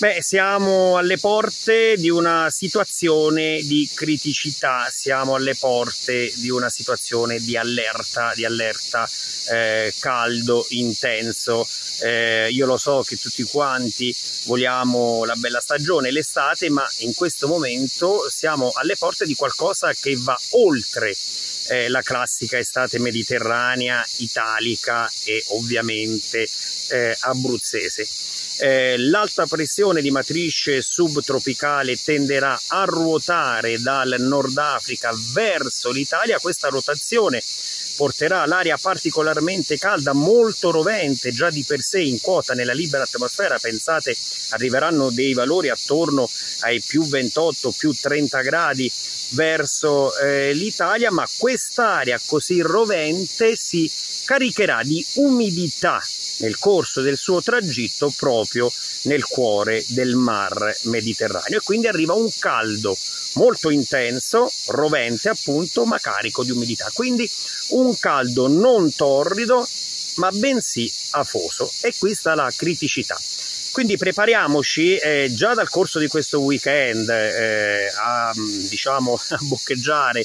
Beh, siamo alle porte di una situazione di criticità, siamo alle porte di una situazione di allerta caldo, intenso. Io lo so che tutti quanti vogliamo la bella stagione, l'estate, ma in questo momento siamo alle porte di qualcosa che va oltre la classica estate mediterranea, italica e ovviamente abruzzese. L'alta pressione di matrice subtropicale tenderà a ruotare dal Nord Africa verso l'Italia. Questa rotazione porterà l'aria particolarmente calda, molto rovente già di per sé in quota nella libera atmosfera. Pensate, arriveranno dei valori attorno ai più 28, più 30 gradi verso l'Italia, ma quest'aria così rovente si caricherà di umidità nel corso del suo tragitto proprio nel cuore del mar Mediterraneo, e quindi arriva un caldo molto intenso, rovente appunto, ma carico di umidità, quindi un caldo non torrido ma bensì afoso, e qui sta la criticità. Quindi prepariamoci già dal corso di questo weekend a boccheggiare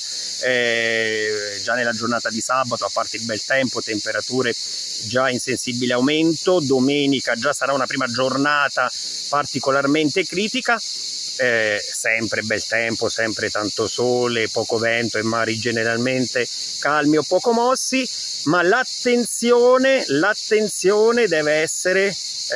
già nella giornata di sabato, a parte il bel tempo, temperature già in sensibile aumento. Domenica già sarà una prima giornata particolarmente critica, sempre bel tempo, sempre tanto sole, poco vento e mari generalmente calmi o poco mossi, ma l'attenzione deve essere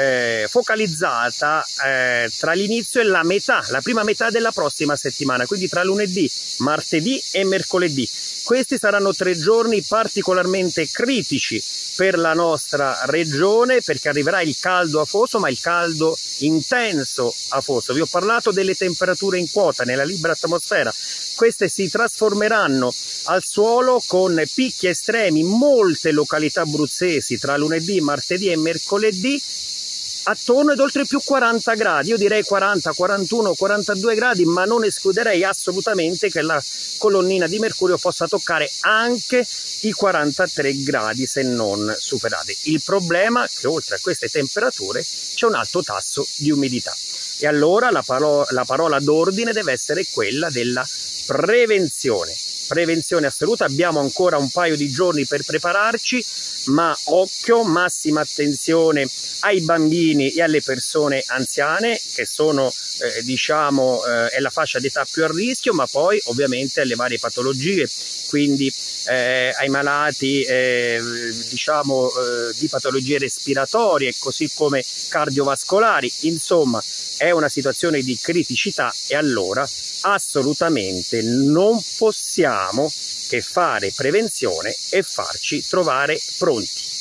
focalizzata tra l'inizio e la prima metà della prossima settimana, quindi tra lunedì, martedì e mercoledì. Questi saranno 3 giorni particolarmente critici per la nostra regione, perché arriverà il caldo afoso, ma il caldo intenso afoso. Vi ho parlato delle temperature in quota nella libera atmosfera. Queste si trasformeranno al suolo con picchi estremi in molte località abruzzesi tra lunedì, martedì e mercoledì, attorno ed oltre più 40 gradi, io direi 40, 41, 42 gradi, ma non escluderei assolutamente che la colonnina di mercurio possa toccare anche i 43 gradi se non superati. Il problema è che oltre a queste temperature c'è un alto tasso di umidità, e allora la parola d'ordine deve essere quella della prevenzione. Prevenzione assoluta. Abbiamo ancora un paio di giorni per prepararci, ma occhio, massima attenzione ai bambini e alle persone anziane, che sono è la fascia d'età più a rischio, ma poi ovviamente alle varie patologie, quindi ai malati di patologie respiratorie, così come cardiovascolari. Insomma, è una situazione di criticità, e allora assolutamente non possiamo che fare prevenzione e farci trovare pronti.